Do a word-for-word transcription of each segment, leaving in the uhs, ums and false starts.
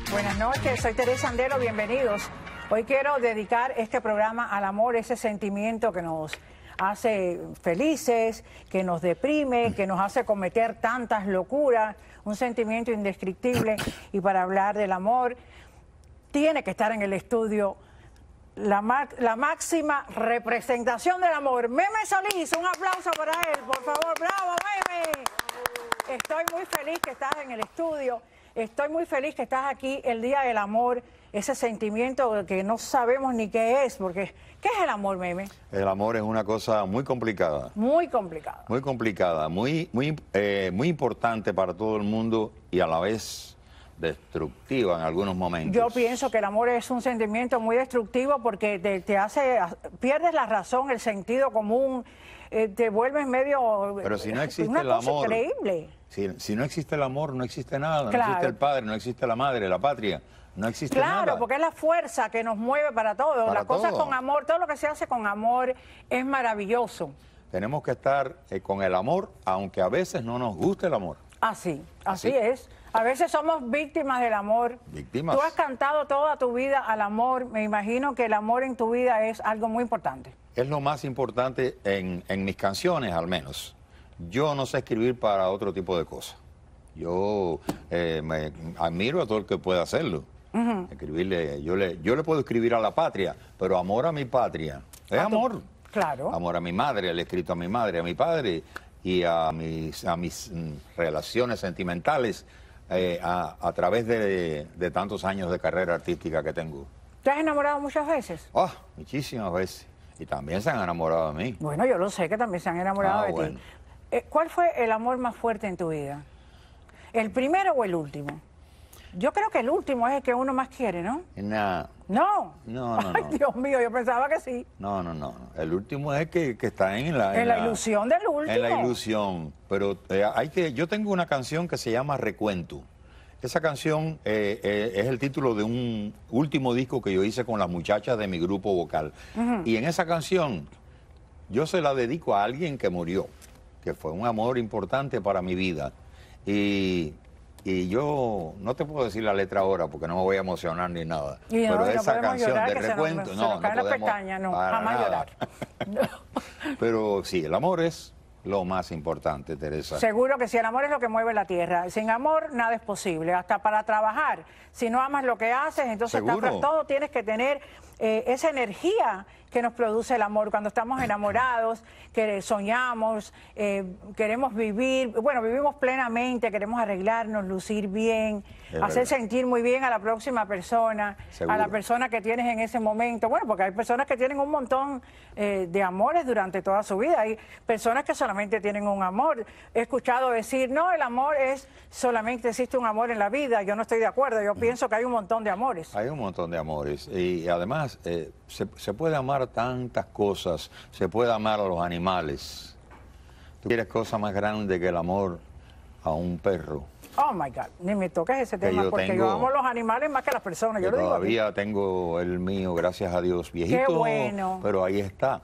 Buenas noches, soy Teresa Andelo, bienvenidos. Hoy quiero dedicar este programa al amor, ese sentimiento que nos hace felices, que nos deprime, que nos hace cometer tantas locuras, un sentimiento indescriptible. Y para hablar del amor, tiene que estar en el estudio la, la máxima representación del amor, Meme Solís. Un aplauso para él, por favor. ¡Bravo, Meme! Estoy muy feliz que estás en el estudio. Estoy muy feliz que estás aquí el Día del Amor, ese sentimiento que no sabemos ni qué es, porque ¿qué es el amor, Meme? El amor es una cosa muy complicada. Muy complicada. Muy complicada, muy, muy, eh, muy importante para todo el mundo y a la vez destructiva en algunos momentos. Yo pienso que el amor es un sentimiento muy destructivo porque te, te hace, pierdes la razón, el sentido común, eh, te vuelves medio... Pero si no existe una el cosa amor... increíble. Si, si no existe el amor, no existe nada. Claro. No existe el padre, no existe la madre, la patria. No existe claro, nada. Claro, porque es la fuerza que nos mueve para todo. Para Las cosas todo. con amor, todo lo que se hace con amor es maravilloso. Tenemos que estar eh, con el amor, aunque a veces no nos guste el amor. Así, así, así es. A veces somos víctimas del amor. Víctimas. Tú has cantado toda tu vida al amor. Me imagino que el amor en tu vida es algo muy importante. Es lo más importante en, en mis canciones, al menos. Yo no sé escribir para otro tipo de cosas. Yo eh, me admiro a todo el que pueda hacerlo. Uh-huh. Escribirle, yo le, yo le puedo escribir a la patria, pero amor a mi patria es amor. Claro. Amor a mi madre, le he escrito a mi madre, a mi padre y a mis, a mis mm, relaciones sentimentales eh, a, a través de, de tantos años de carrera artística que tengo. ¿Te has enamorado muchas veces? Ah, oh, muchísimas veces. Y también se han enamorado de mí. Bueno, yo lo sé que también se han enamorado ah, de bueno. ti. Eh, ¿Cuál fue el amor más fuerte en tu vida? ¿El primero o el último? Yo creo que el último es el que uno más quiere, ¿no? Nah. No. No, no, Ay, no. Dios mío, yo pensaba que sí. No, no, no. El último es el que, que está en la... En, en la, la ilusión del último. En la ilusión. Pero eh, hay que... Yo tengo una canción que se llama Recuento. Esa canción eh, eh, es el título de un último disco que yo hice con las muchachas de mi grupo vocal. Uh-huh. Y en esa canción yo se la dedico a alguien que murió, que fue un amor importante para mi vida. Y, y yo no te puedo decir la letra ahora porque no me voy a emocionar ni nada. Y no, pero y no esa canción llorar, de que Recuento, se nos, no, se nos caen no las podemos pestañas, no, para jamás nada. llorar. No. Pero sí, el amor es lo más importante, Teresa. Seguro que sí, el amor es lo que mueve la tierra. Sin amor nada es posible, hasta para trabajar. Si no amas lo que haces, entonces está, todo tienes que tener eh, esa energía que nos produce el amor. Cuando estamos enamorados, que soñamos, eh, queremos vivir, bueno, vivimos plenamente, queremos arreglarnos, lucir bien, es hacer verdad. sentir muy bien a la próxima persona, Seguro. a la persona que tienes en ese momento. Bueno, porque hay personas que tienen un montón eh, de amores durante toda su vida. Hay personas que solamente tienen un amor. He escuchado decir, no, el amor es solamente existe un amor en la vida. Yo no estoy de acuerdo. Yo mm. pienso que hay un montón de amores. Hay un montón de amores. Y además, eh, se, se puede amar tantas cosas. Se puede amar a los animales. ¿Tú quieres cosa más grande que el amor a un perro? Oh, my God, ni me toques ese tema yo porque tengo, yo amo los animales más que las personas. Yo, yo lo digo todavía tengo el mío, gracias a Dios, viejito. Qué bueno. Pero ahí está.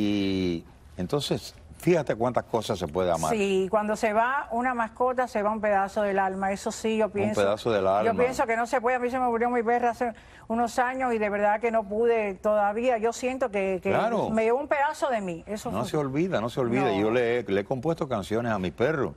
Y entonces, fíjate cuántas cosas se puede amar. Sí, cuando se va una mascota, se va un pedazo del alma. Eso sí, yo pienso. Un pedazo del alma. Yo pienso que no se puede. A mí se me murió mi perra hace unos años y de verdad que no pude todavía. Yo siento que, que claro. me llevó un pedazo de mí. Eso no fue. se olvida, no se olvida. No. Yo le he, le he compuesto canciones a mis perros.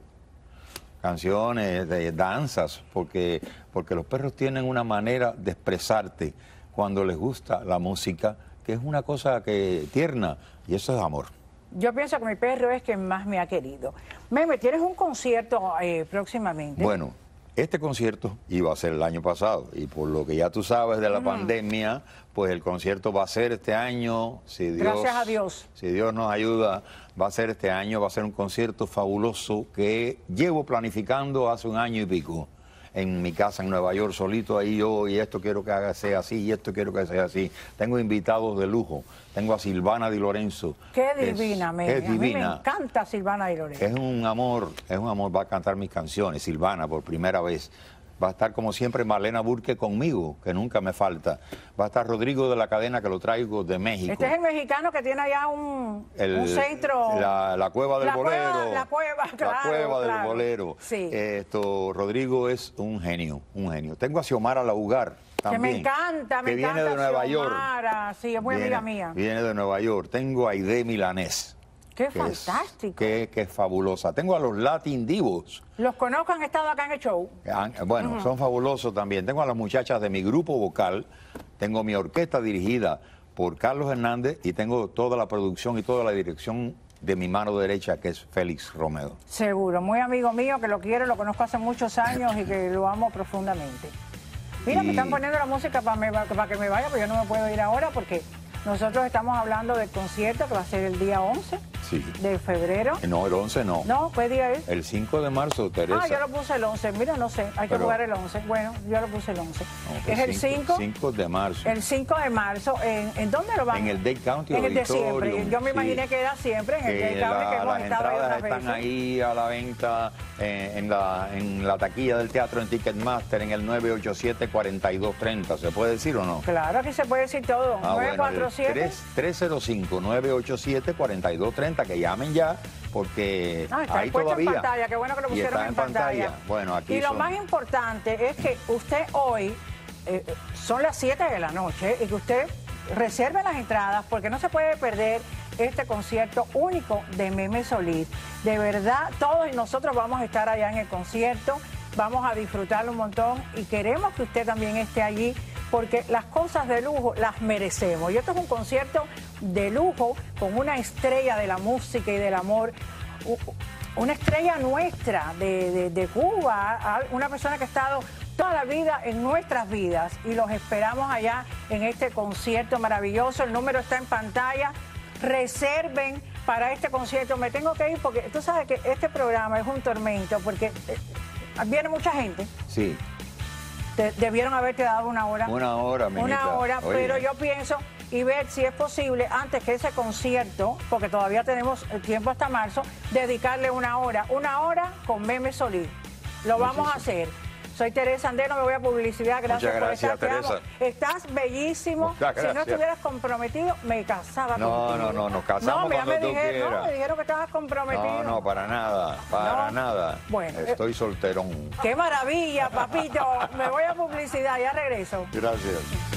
Canciones, de danzas, porque, porque los perros tienen una manera de expresarte cuando les gusta la música, que es una cosa que tierna, y eso es amor. Yo pienso que mi perro es quien más me ha querido. Meme, ¿tienes un concierto eh, próximamente? Bueno, este concierto iba a ser el año pasado, y por lo que ya tú sabes de la uh-huh. pandemia, pues el concierto va a ser este año, si Dios, gracias a Dios. Si Dios nos ayuda, va a ser este año, va a ser un concierto fabuloso que llevo planificando hace un año y pico. En mi casa en Nueva York, solito ahí yo, y esto quiero que haga sea así, y esto quiero que sea así. Tengo invitados de lujo. Tengo a Silvana Di Lorenzo. Qué divina, es, Meme. es divina. A mí me encanta Silvana Di Lorenzo. Es un amor, es un amor, va a cantar mis canciones, Silvana, por primera vez. Va a estar, como siempre, Marlena Burke conmigo, que nunca me falta. Va a estar Rodrigo de la Cadena, que lo traigo de México. Este es el mexicano que tiene allá un, El- un centro. La, la Cueva del La Bolero. cueva- la cueva, claro, La Cueva del claro. Bolero. Sí. Esto, Rodrigo es un genio, un genio. Tengo a Xiomara Laugar Que también. me encanta, me que encanta. viene de Nueva York. Xiomara, sí, es muy Viene- amiga mía. Viene de Nueva York. Tengo a Aide Milanés. Qué que es- fantástico. que, que es fabulosa. Tengo a los Latin Divos. Los conozco, han estado acá en el show. Han- Bueno, son fabulosos también. Tengo a las muchachas de mi grupo vocal. Tengo mi orquesta dirigida por Carlos Hernández y tengo toda la producción y toda la dirección de mi mano derecha, que es Félix Romero. Seguro, muy amigo mío, que lo quiero, lo conozco hace muchos años y que lo amo profundamente. Mira, Y- me están poniendo la música para, me- para que me vaya, pero yo no me puedo ir ahora porque nosotros estamos hablando del concierto que va a ser el día once Sí. de febrero. No, el once no. No, ¿qué día es? El cinco de marzo, Teresa. Ah, yo lo puse el once. Mira, no sé, hay que Pero- jugar el once. Bueno, yo lo puse el once. No, es el cinco, cinco de marzo. el cinco de marzo. ¿En, ¿en dónde lo vamos? En el Dade County En el de Auditorium, siempre. Yo me sí. imaginé que era siempre en el Que Dade County, la- que hemos las estado ahí entradas otras están veces. ahí a la venta eh, en, la, en la taquilla del teatro en Ticketmaster en el nueve ocho siete, cuatro dos tres cero. ¿Se puede decir o no? Claro, aquí se puede decir todo. Ah, nueve cuatro bueno, siete. el tres cero cinco, nueve ocho siete, cuatro dos tres cero, que llamen ya, porque Ah, está ahí puesto todavía. en pantalla, qué bueno que lo Y pusieron está en, en pantalla. pantalla. Bueno, aquí y lo son- más importante es que usted hoy, eh, son las siete de la noche, y que usted reserve las entradas porque no se puede perder este concierto único de Meme Solís. De verdad, todos nosotros vamos a estar allá en el concierto, vamos a disfrutarlo un montón y queremos que usted también esté allí porque las cosas de lujo las merecemos. Y esto es un concierto de lujo con una estrella de la música y del amor, u- una estrella nuestra de, de- de Cuba, a- una persona que ha estado toda la vida en nuestras vidas y los esperamos allá en este concierto maravilloso. El número está en pantalla. Reserven para este concierto. Me tengo que ir porque tú sabes que este programa es un tormento porque eh, viene mucha gente. Sí, Te- debieron haberte dado una hora. una hora, mijita. Una hora, Oye, pero yo pienso y ver si es posible antes que ese concierto, porque todavía tenemos el tiempo hasta marzo, dedicarle una hora, una hora con Meme Solís. Lo vamos a hacer. Soy Teresa Andero, me voy a publicidad. Gracias, Muchas gracias, por estar. Te amo. Teresa. Estás bellísimo. Muchas Si no gracias. estuvieras comprometido, me casaba No, contigo. no, no, nos casamos no, ya cuando me tú dijeron, no, quieras. me dijeron que estabas comprometido. No, no, para nada, para No. nada. Bueno, eh. Estoy solterón. Qué maravilla, papito. Me voy a publicidad, ya regreso. Gracias.